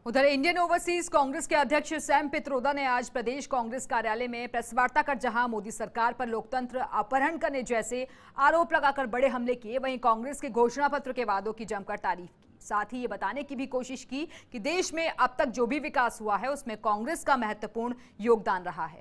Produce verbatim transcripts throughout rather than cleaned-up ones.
उधर Indian overseas Congress के अध्यक्ष सैम पित्रोदा ने आज प्रदेश कांग्रेस कार्यालय में प्रेस वार्ता कर जहां मोदी सरकार पर लोकतंत्र अपहरण करने जैसे आरोप लगाकर बड़े हमले किए, वहीं कांग्रेस के घोषणा पत्र के वादों की जमकर तारीफ की। साथ ही ये बताने की भी कोशिश की कि देश में अब तक जो भी विकास हुआ है उसमें कांग्रेस का महत्वपूर्ण योगदान रहा है।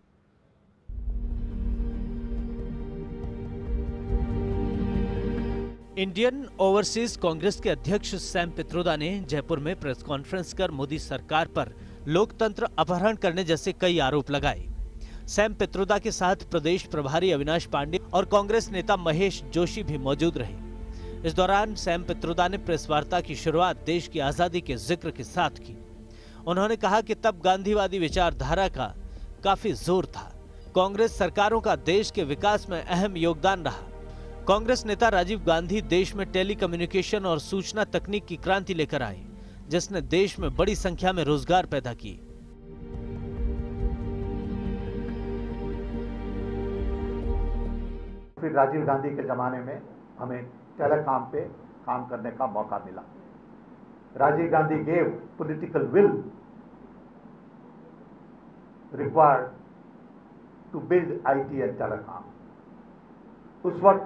इंडियन ओवरसीज कांग्रेस के अध्यक्ष सैम पित्रोदा ने जयपुर में प्रेस कॉन्फ्रेंस कर मोदी सरकार पर लोकतंत्र अपहरण करने जैसे कई आरोप लगाए। सैम पित्रोदा के साथ प्रदेश प्रभारी अविनाश पांडे और कांग्रेस नेता महेश जोशी भी मौजूद रहे। इस दौरान सैम पित्रोदा ने प्रेस वार्ता की शुरुआत देश की आजादी के जिक्र के साथ की। उन्होंने कहा कि तब गांधीवादी विचारधारा का काफी जोर था। कांग्रेस सरकारों का देश के विकास में अहम योगदान रहा। कांग्रेस नेता राजीव गांधी देश में टेली कम्युनिकेशन और सूचना तकनीक की क्रांति लेकर आए, जिसने देश में बड़ी संख्या में रोजगार पैदा किए। फिर राजीव गांधी के जमाने में हमें टेलीकॉम पे काम करने का मौका मिला। Rajiv Gandhi gave political will required to build IT and telecom. उस वक्त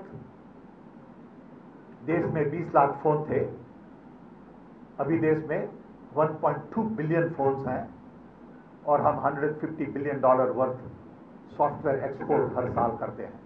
देश में बीस लाख फोन थे, अभी देश में एक पॉइंट दो बिलियन फोन्स हैं और हम एक सौ पचास billion dollar worth software export हर साल करते हैं।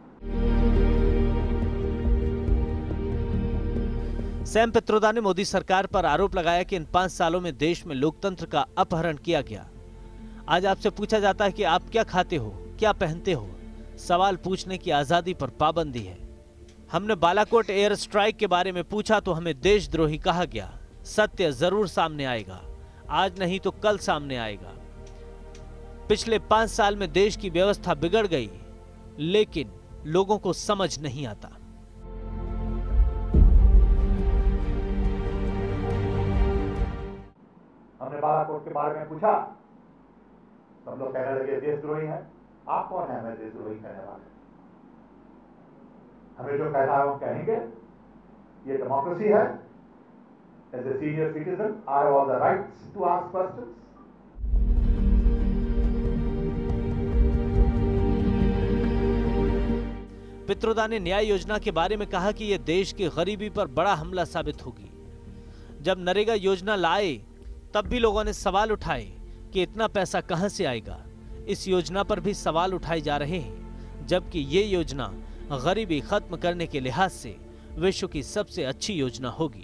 सैम पित्रोदा ने मोदी सरकार पर आरोप लगाया कि इन पांच सालों में देश में लोकतंत्र का अपहरण किया गया। आज आपसे पूछा जाता है कि आप क्या खाते हो, क्या पहनते हो। सवाल पूछने की आजादी पर पाबंदी है। हमने बालाकोट एयर स्ट्राइक के बारे में पूछा तो हमें देशद्रोही कहा गया। सत्य जरूर सामने आएगा, आज नहीं तो कल सामने आएगा। पिछले पांच साल में देश की व्यवस्था बिगड़ गई, लेकिन लोगों को समझ नहीं आता। हमने बालाकोट के बारे में पूछा, सब लोग कहने लगे देशद्रोही है। आप कौन है हमें देशद्रोही कहने वाले? हमें जो कहना है वो कहेंगे। ये डेमोक्रेसी है। As a senior citizen I have all the rights to ask questions. Pitroda ने न्याय योजना के बारे में कहा कि यह देश की गरीबी पर बड़ा हमला साबित होगी। जब नरेगा योजना लाए तब भी लोगों ने सवाल उठाए कि इतना पैसा कहां से आएगा। इस योजना पर भी सवाल उठाए जा रहे हैं, जबकि ये योजना गरीबी खत्म करने के लिहाज से विश्व की सबसे अच्छी योजना होगी।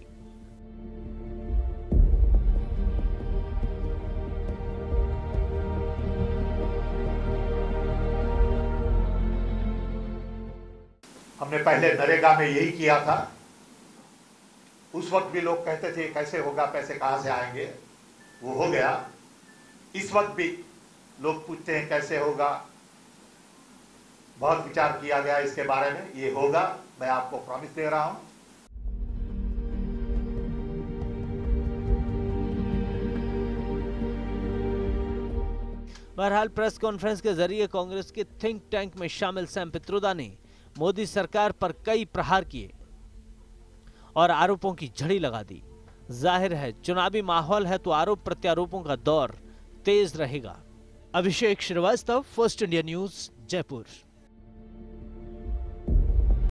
हमने पहले नरेगा में यही किया था। उस वक्त भी लोग कहते थे कैसे होगा, पैसे कहां से आएंगे। वो हो गया। इस वक्त भी लोग पूछते हैं कैसे होगा। बहुत विचार किया गया इसके बारे में, ये होगा, मैं आपको प्रॉमिस दे रहा हूं। बहरहाल प्रेस कॉन्फ्रेंस के जरिए कांग्रेस के थिंक टैंक में शामिल सैम पित्रोदा ने मोदी सरकार पर कई प्रहार किए और आरोपों की झड़ी लगा दी। जाहिर है चुनावी माहौल है तो आरोप प्रत्यारोपों का दौर तेज रहेगा। Abhishek Shrivastava, First India News, Jaipur.